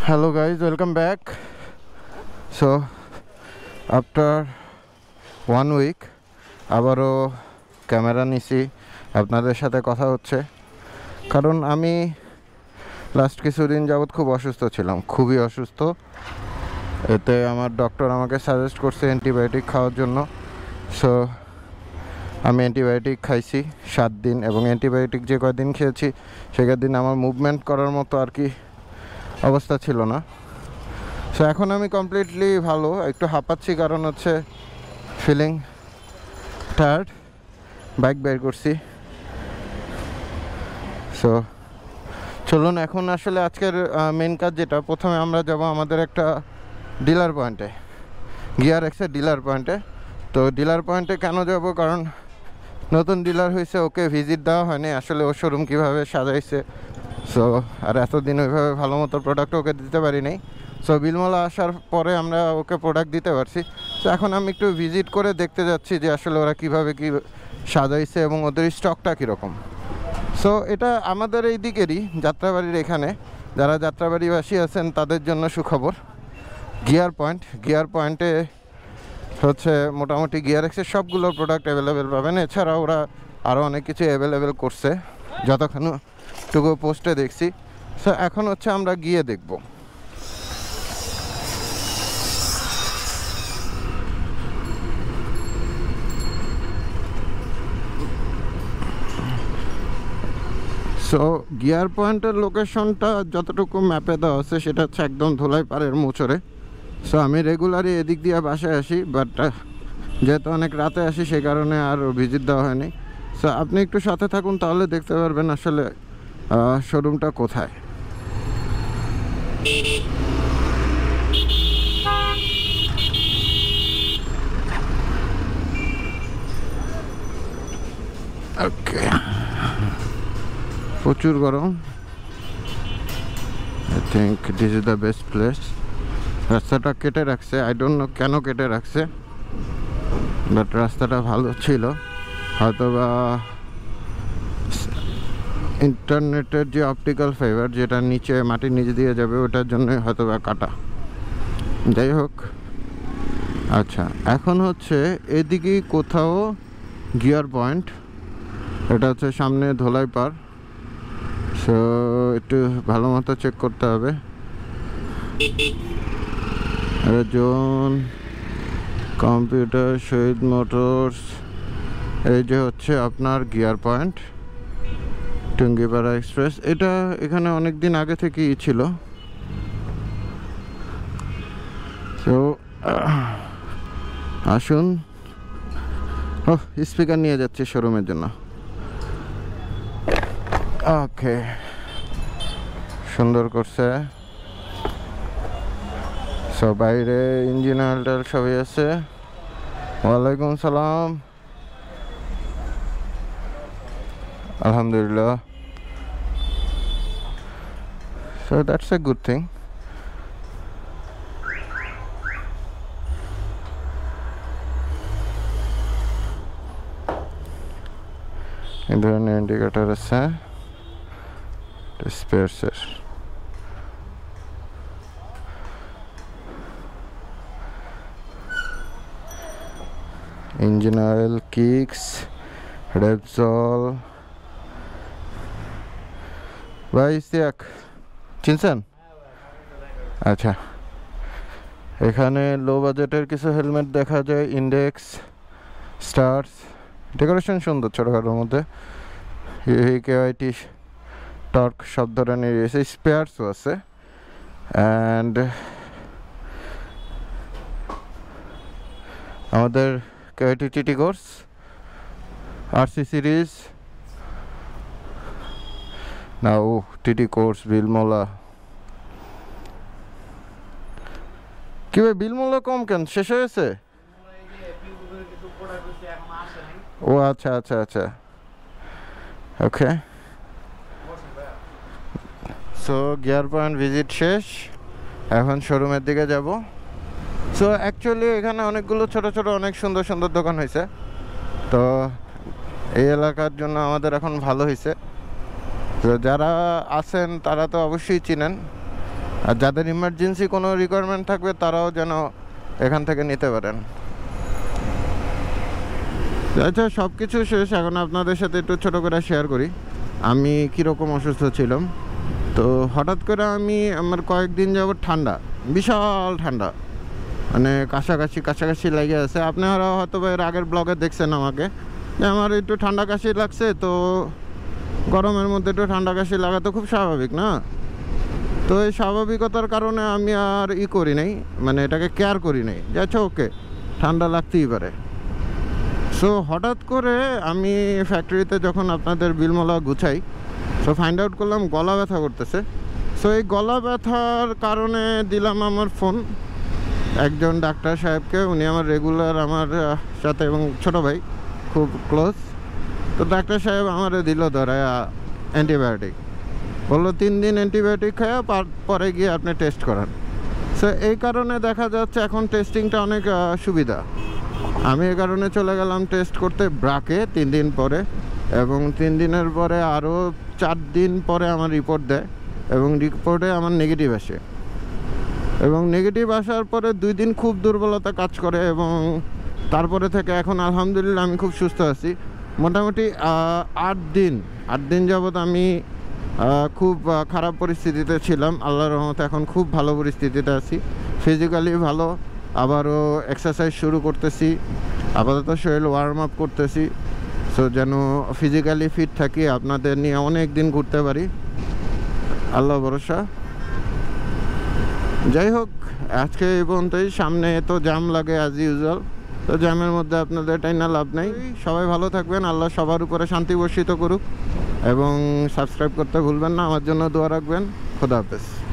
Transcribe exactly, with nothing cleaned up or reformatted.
Hello guys, welcome back. So after one week আবারও camera নিছি, আপনাদের সাথে কথা হচ্ছে। কারণ আমি লাস্ট কিছুদিন যাবৎ খুব অসুস্থ ছিলাম, খুবই অসুস্থ। এতে আমার ডক্টর আমাকে সাজেস্ট করছে অ্যান্টিবায়োটিক খাওয়ার জন্য। সো আমি অ্যান্টিবায়োটিক খাইছি সাত দিন, এবং অ্যান্টিবায়োটিক যে কয়দিন খেয়েছি সে কয়দিন আমার মুভমেন্ট করার মতো আর কি অবস্থা ছিল না। সো এখন আমি কমপ্লিটলি ভালো, একটু হাঁপাচ্ছি কারণ হচ্ছে ফিলিং টায়ার্ড। বাইক বের করছি। সো চলুন এখন আসলে আজকের মেন কাজ যেটা, প্রথমে আমরা যাব আমাদের একটা ডিলার পয়েন্টে, গিয়ার এক্সের ডিলার পয়েন্টে। তো ডিলার পয়েন্টে কেন যাব, কারণ নতুন ডিলার হয়েছে, ওকে ভিজিট দেওয়া হয়নি আসলে, ও শোরুম কীভাবে সাজাইছে। সো আর এতদিন ওইভাবে ভালো মতো প্রোডাক্ট ওকে দিতে পারি নাই। সো বিলমলা আসার পরে আমরা ওকে প্রোডাক্ট দিতে পারছি। তো এখন আমি একটু ভিজিট করে দেখতে যাচ্ছি যে আসলে ওরা কীভাবে কী সাজাইছে এবং ওদের স্টকটা কীরকম। সো এটা আমাদের এই দিকেরই যাত্রাবাড়ির এখানে, যারা যাত্রাবাড়িবাসী আছেন তাদের জন্য সুখবর। গিয়ার পয়েন্ট, গিয়ার পয়েন্টে হচ্ছে মোটামুটি গিয়ার এক্সের সবগুলো প্রোডাক্ট অ্যাভেলেবেল পাবেন। এছাড়া ওরা আরও অনেক কিছু অ্যাভেলেবেল করছে যতক্ষণ টুকু পোস্টে দেখছি। সো এখন হচ্ছে আমরা গিয়ে দেখব। সো গিয়ার পয়েন্টের লোকেশনটা যতটুকু ম্যাপে দেওয়া আছে সেটা হচ্ছে একদম ধোলাই পাড়ের মোচরে। সো আমি রেগুলারই এদিক দিয়ে বাসায় আসি, বাট যেহেতু অনেক রাতে আসি সে কারণে আর ভিজিট দেওয়া হয়নি। সো আপনি একটু সাথে থাকুন, তাহলে দেখতে পারবেন আসলে শোরুমটা কোথায়। ওকে, প্রচুর গরম। I think this is the best place. রাস্তাটা কেটে রাখছে, আই ডোন্ট নো কেন কেটে রাখছে, বাট রাস্তাটা ভালো ছিল। হয়তো বা ইন্টারনেটের যে অপটিক্যাল ফাইবার যেটা নিচে মাটির নিচে দিয়ে যাবে ওটার জন্য হয়তো বা কাটা। যাই হোক, আচ্ছা এখন হচ্ছে এদিকেই কোথাও গিয়ার পয়েন্ট, এটা হচ্ছে সামনে ধোলাই পাড়। সো একটু ভালো মতো চেক করতে হবে। জোন কম্পিউটার, শহীদ মোটরস, এই যে হচ্ছে আপনার গিয়ার পয়েন্ট টুঙ্গিপাড়া এক্সপ্রেস। এটা এখানে অনেক দিন আগে থেকেই ছিল। তো আসুন, ও স্পিকার নিয়ে যাচ্ছি শোরুমের জন্য। ওকে, সুন্দর করছে। সো বাইরে ইঞ্জিন অয়েল টেল সবই আছে। ওয়ালাইকুম সালাম। আলহামদুলিল্লাহ। So that's a good thing. এই ধরনের ইন্ডিকেটার আছে স্পেয়ারসের। Engine oil, Kixx, Repsol. ভাই ইস্তিয়াক চিনছেন? আচ্ছা, এখানে লো বাজেটের কিছু হেলমেট দেখা যায়, ইন্ডেক্স, স্টার্স। ডেকোরেশন সুন্দর ছোটোখাটোর মধ্যে। কেআইটি, টর্ক সব ধরনের এসে স্পেয়ারসও আছে। অ্যান্ড আমাদের KIT TT course, RC series, না ও টিটি কোর্স, বিলমলা। কি ভাই বিলমলা কম কেন, শেষ হয়েছে? ও আচ্ছা আচ্ছা আচ্ছা, okay. So gear point visit শেষ, এখন শোরুমের দিকে যাব। সো অ্যাকচুয়ালি এখানে অনেকগুলো ছোট ছোট অনেক সুন্দর সুন্দর দোকান হয়েছে। তো এই এলাকার জন্য আমাদের এখন ভালো হয়েছে। তো যারা আছেন তারা তো অবশ্যই চিনেন। আর যাদের ইমার্জেন্সি কোনো রিকোয়ারমেন্ট থাকবে তারাও যেন এখান থেকে নিতে পারেন। আচ্ছা, সব কিছু শেষ, এখন আপনাদের সাথে একটু ছোটো করে শেয়ার করি আমি কীরকম অসুস্থ ছিলাম। তো হঠাৎ করে আমি আমার কয়েকদিন যাবত ঠান্ডা, বিশাল ঠান্ডা, মানে কাছাকাছি কাছাকাছি লেগে আছে। আপনারা হয়তো এর আগের ব্লগে দেখছেন আমাকে যে আমার একটু ঠান্ডা কাশি লাগছে। তো গরমের মধ্যে একটু ঠান্ডা কাশি লাগা তো খুব স্বাভাবিক না? তো এই স্বাভাবিকতার কারণে আমি আর ই করি নাই, মানে এটাকে কেয়ার করি নাই যে আচ্ছা ওকে ঠান্ডা লাগতেই পারে। সো হঠাৎ করে আমি ফ্যাক্টরিতে যখন আপনাদের বিলমলা গুছাই, সো ফাইন্ড আউট করলাম গলা ব্যথা করতেছে। সো এই গলা ব্যথার কারণে দিলাম আমার ফোন একজন ডাক্তার সাহেবকে, উনি আমার রেগুলার আমার সাথে এবং ছোটো ভাই, খুব ক্লোজ। তো ডাক্তার সাহেব আমারে দিল ধরে অ্যান্টিবায়োটিক, বললো তিন দিন অ্যান্টিবায়োটিক খাওয়া পরে গিয়ে আপনি টেস্ট করান। সো এই কারণে দেখা যাচ্ছে এখন টেস্টিংটা অনেক সুবিধা। আমি এই কারণে চলে গেলাম টেস্ট করতে ব্রাকে তিন দিন পরে, এবং তিন দিনের পরে আরও চার দিন পরে আমার রিপোর্ট দেয়, এবং রিপোর্টে আমার নেগেটিভ আসে। এবং নেগেটিভ আসার পরে দুই দিন খুব দুর্বলতা কাজ করে, এবং তারপরে থেকে এখন আলহামদুলিল্লাহ আমি খুব সুস্থ আছি। মোটামুটি আট দিন আট দিন যাবৎ আমি খুব খারাপ পরিস্থিতিতে ছিলাম। আল্লাহর রহমতে এখন খুব ভালো পরিস্থিতিতে আছি, ফিজিক্যালি ভালো, আবারও এক্সারসাইজ শুরু করতেছি, আপাতত শরীর ওয়ার্ম আপ করতেছি। সো যেন ফিজিক্যালি ফিট থাকি, আপনাদের নিয়ে অনেক দিন ঘুরতে পারি, আল্লাহ ভরসা। যাই হোক, আজকে এই পর্যন্তই। সামনে তো জ্যাম লাগে অ্যাজ ইউজুয়াল, তো জ্যামের মধ্যে আপনাদের টাই না লাভ নেই। সবাই ভালো থাকবেন, আল্লাহ সবার উপরে শান্তি বর্ষিত করুক, এবং সাবস্ক্রাইব করতে ভুলবেন না, আমার জন্য দোয়া রাখবেন। খোদা হাফেজ।